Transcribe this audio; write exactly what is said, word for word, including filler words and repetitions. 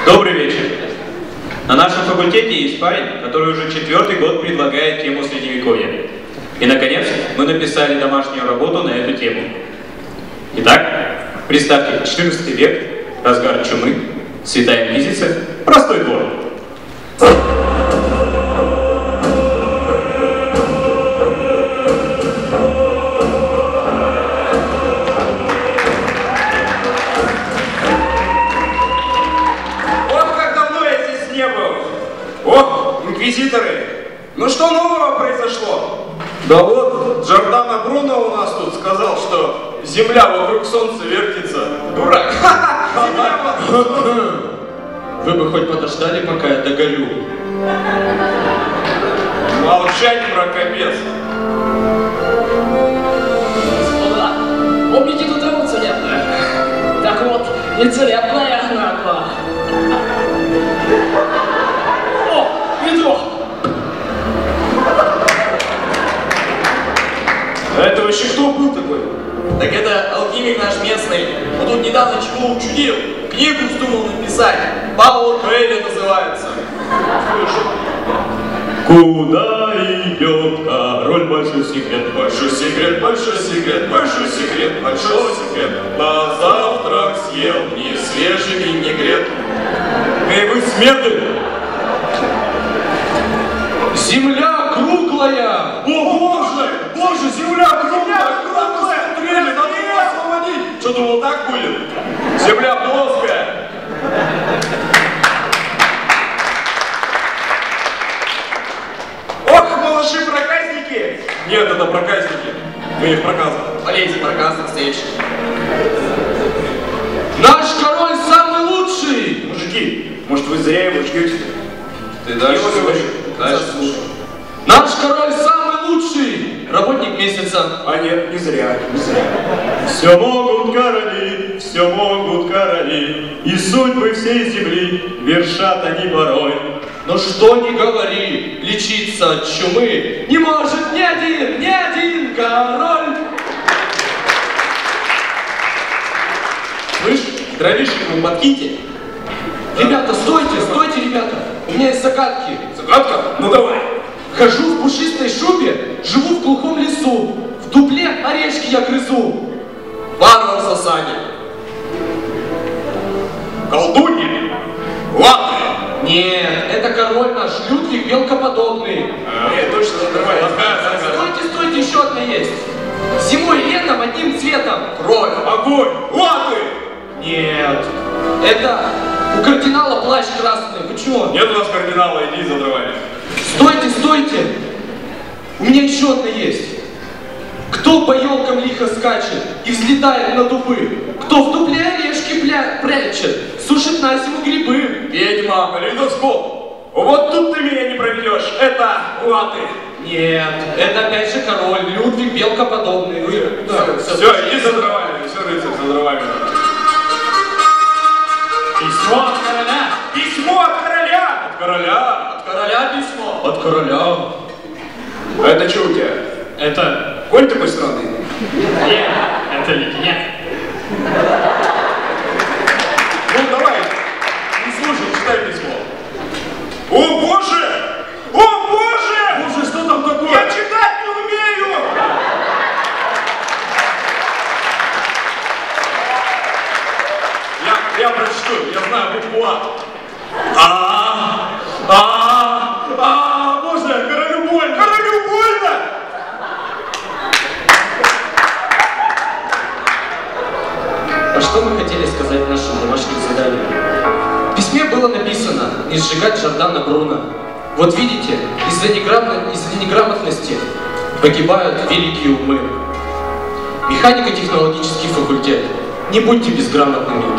Добрый вечер. На нашем факультете есть парень, который уже четвертый год предлагает тему Средневековья. И, наконец, мы написали домашнюю работу на эту тему. Итак, представьте, четырнадцатый век, разгар чумы, Святая Инквизиция, простой двор. Инквизиторы, ну что нового произошло? Да вот, Джордано Бруно у нас тут сказал, что Земля вокруг Солнца вертится. Дурак! Земля вокруг Солнца. Вы бы хоть подождали, пока я догорю. Молчать, мракобес. Господа, помните ту траву целебную? Так вот, не целебная она была. Ведро! А это вообще кто был такой? Так это алхимик наш местный. Он тут недавно чего учудил. Книгу вздумал написать. Пауло Коэльо называется. Куда идет король? Большой секрет, Большой секрет, большой секрет, большой секрет, большой секрет. На завтрак съел ни свежий винегрет. Эй, вы смерды! Земля круглая! О, боже! Боже, земля круглая! Круглая! Смотрели, надо ее освободить! Что, думал, так будет? Земля плоская! Ох, малыши проказники! Нет, это проказники. Мы не в проказах. Полейте проказ на стейдж. Наш король самый лучший! Мужики, может вы зря его ждете? Ты дальше слушай. Дальше слушай. Наш король самый лучший! Работник месяца. А нет, не зря, не зря. Все могут короли, все могут короли, и судьбы всей земли вершат они порой. Но что ни говори, лечиться от чумы не может ни один, ни один король! Слышь, дровишек ему подкиньте. Ребята, стойте, стойте, ребята! У меня есть загадки. Загадка? Ну давай. Хожу в пушистой шубе, живу в глухом лесу. В дупле орешки я грызу. Варвар в засаде. Колдунья? Лапы? Нет, это король наш, Людвиг Белкоподобный. А, я точно закрываю. Стойте, стойте, еще одна есть. Зимой и летом одним цветом. Кровь, огонь, лапы! Нет, это у кардинала плащ красный. Вы чего? Нет у нас кардинала, иди за дровами. Стойте, стойте! У меня еще одна есть. Кто по елкам лихо скачет и взлетает на дубы? Кто в дупле орешки пля... прячет, сушит на зиму грибы? Ведьма, калейдоскоп. Вот тут ты меня не проведешь. Это латы. Нет, это опять же король, Людвиг Белкоподобный. Вы... Да, все, все, иди за дровами, все, рыцарь, за дровами. Письмо от короля! Письмо от короля! От короля! От короля письмо. От короля. А это что у тебя? Это... Конь такой странный? Нет, это леденяк. Ну давай, не слушай, читай письмо. О боже! О боже! Боже, что там такое? Я читать не умею! Я, я прочту, я знаю букву А. А, а, а, боже, королю больно! Королю больно! А что мы хотели сказать в нашем домашнем задании? В письме было написано не сжигать Джордано Бруно. Вот видите, из-за неграмотности, из-за неграмотности погибают великие умы. Механико-технологический факультет. Не будьте безграмотными.